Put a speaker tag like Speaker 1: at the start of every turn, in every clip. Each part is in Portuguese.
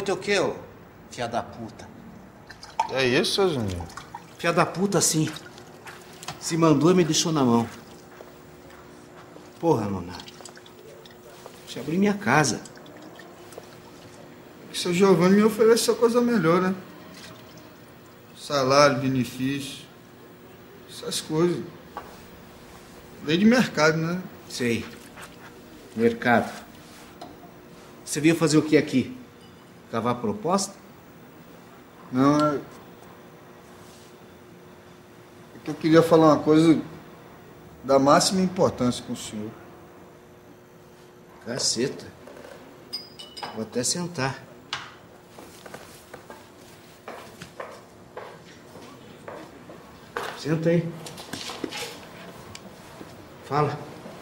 Speaker 1: noite o quê, ô? Fia da puta.
Speaker 2: É isso, seu Juninho?
Speaker 1: Fia da puta, sim. Se mandou e me deixou na mão. Porra, Nonato. Deixa eu abrir minha casa.
Speaker 2: O seu Giovanni me ofereceu coisa melhor, né? Salário, benefício, essas coisas. Lei de mercado, né?
Speaker 1: Sei. Mercado. Você veio fazer o que aqui? Cavar proposta?
Speaker 2: Não, é que eu queria falar uma coisa da máxima importância com o senhor.
Speaker 1: Caceta. Vou até sentar. Senta aí. Fala.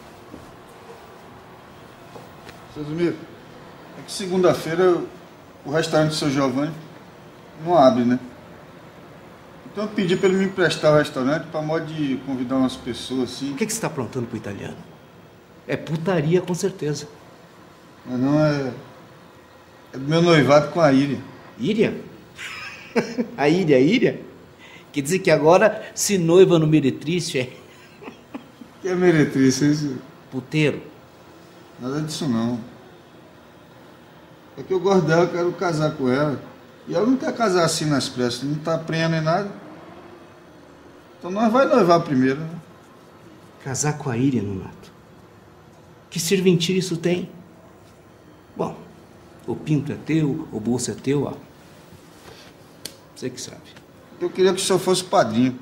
Speaker 2: Seu Zumiro, é que segunda-feira o restaurante do seu Giovanni não abre, né? Então eu pedi para ele me emprestar o restaurante para modo de convidar umas pessoas assim.
Speaker 1: O que você está aprontando pro italiano? É putaria, com certeza.
Speaker 2: Mas não é. É do meu noivado com a Íria.
Speaker 1: Íria? A Íria? Quer dizer que agora se noiva no meretriz, é?
Speaker 2: Que é meretriz, isso?
Speaker 1: Puteiro?
Speaker 2: Nada disso não. É que eu gosto dela, eu quero casar com ela. E ela não quer casar assim nas pressas, não tá prenha nem nada. Então nós vai noivar primeiro, né?
Speaker 1: Casar com a Íria, Nonato? Que serventia isso tem? Bom, o pinto é teu, o bolso é teu, ó. Você que sabe.
Speaker 2: Eu queria que o senhor fosse padrinho.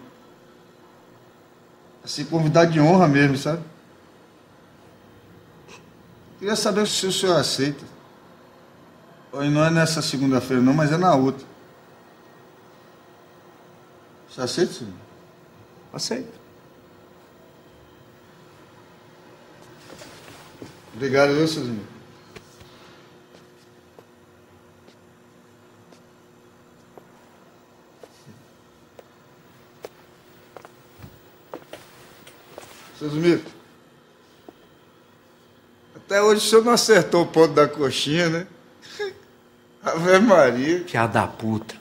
Speaker 2: Assim, convidado de honra mesmo, sabe? Queria saber se o senhor aceita. E não é nessa segunda-feira não, mas é na outra. Você aceita, senhor?
Speaker 1: Aceito.
Speaker 2: Obrigado, viu, Suzinho? Seu Zumiro, até hoje o senhor não acertou o ponto da coxinha, né? Ave Maria.
Speaker 1: Fia da puta.